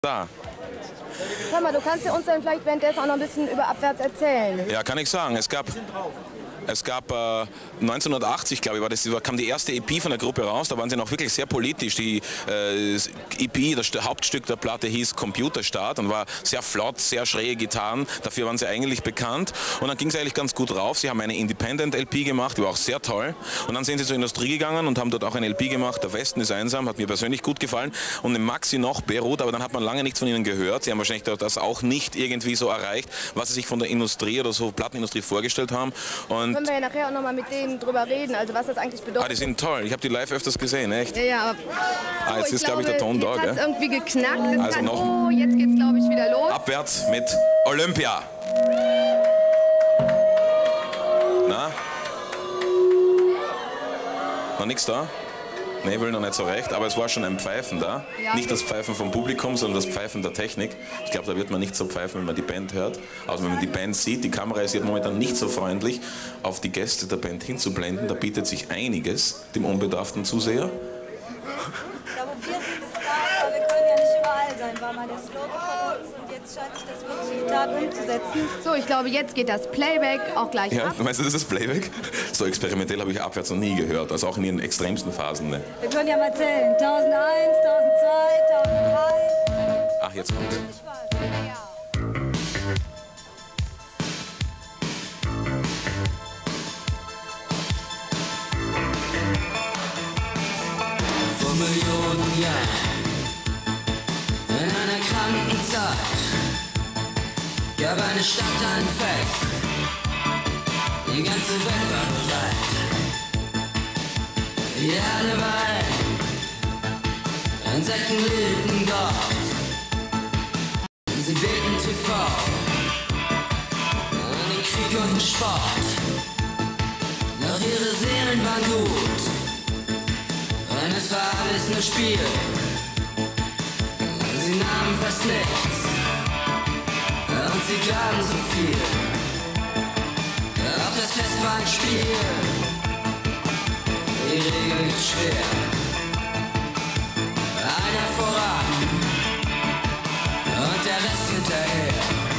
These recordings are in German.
Da. Hör mal, du kannst ja uns dann vielleicht währenddessen auch noch ein bisschen über Abwärts erzählen. Ja, kann ich sagen. Es gab 1980, glaube ich, kam die erste EP von der Gruppe raus. Da waren sie noch wirklich sehr politisch. Die EP, das Hauptstück der Platte hieß Computerstart und war sehr flott, sehr schräge Gitarren. Dafür waren sie eigentlich bekannt. Und dann ging es eigentlich ganz gut rauf. Sie haben eine Independent-LP gemacht, die war auch sehr toll. Und dann sind sie zur Industrie gegangen und haben dort auch eine LP gemacht. Der Westen ist einsam, hat mir persönlich gut gefallen. Und eine Maxi noch, Beirut, aber dann hat man lange nichts von ihnen gehört. Sie haben wahrscheinlich das auch nicht irgendwie so erreicht, was sie sich von der Industrie oder so Plattenindustrie vorgestellt haben. Und können wir ja nachher auch noch mal mit denen drüber reden, also was das eigentlich bedeutet. Ah, die sind toll. Ich habe die live öfters gesehen, echt. Ja, aber jetzt ist, glaube ich, der Ton da, gell? Gell? Jetzt hat irgendwie geknackt. Also noch. Oh, jetzt geht's, glaube ich, wieder los. Abwärts mit Olympia. Na? Noch nichts da? Nee, will noch nicht so recht, aber es war schon ein Pfeifen da. Ja. Nicht das Pfeifen vom Publikum, sondern das Pfeifen der Technik. Ich glaube, da wird man nicht so pfeifen, wenn man die Band hört. Also wenn man die Band sieht, die Kamera ist jetzt momentan nicht so freundlich, auf die Gäste der Band hinzublenden. Da bietet sich einiges dem unbedarften Zuseher. Ja, aber wir sind es da, aber wir können ja nicht überall sein, war mal der Slogan von uns und jetzt scheint sich das wirklich in die Tat umzusetzen. So, ich glaube, jetzt geht das Playback auch gleich ab. Meinst du, das ist Playback? So experimentell habe ich Abwärts noch nie gehört, also auch in ihren extremsten Phasen. Ne? Wir können ja mal zählen. 1001, 1002, 1003. Ach, jetzt kommt er. Vor Millionen Jahren, in einer kranken Zeit, gab eine Stadt ein Fest. Die ganze Welt war bereit. Die Erde weit, Insekten lebten dort. Sie beten TV an den Krieg und den Sport. Doch ihre Seelen waren gut. Und es war alles nur Spiel. Sie nahmen fast nichts. Und sie gaben so viel. Auch das Fest war ein Spiel. Die Regeln nicht schwer. Einer voran. Und der Rest hinterher.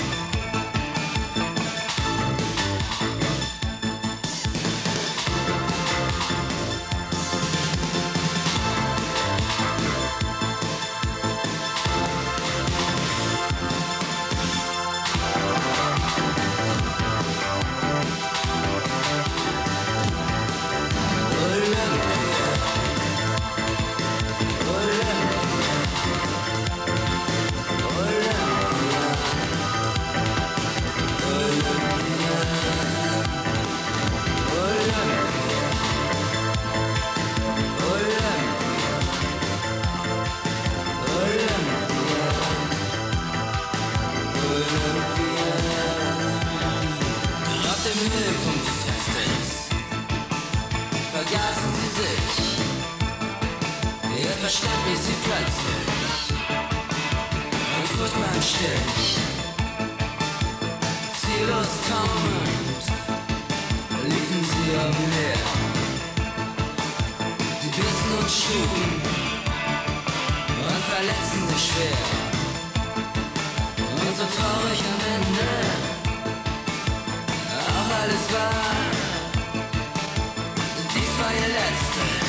Höhepunkt des Festes vergaßen sie sich. Ihr Verstand ließ sie plötzlich und furchtbar im Stich. Ziellos taumend liefen sie umher. Sie bissen und schlugen und verletzten sich schwer. Und so traurig am Ende alles war, dies war ihr letzter.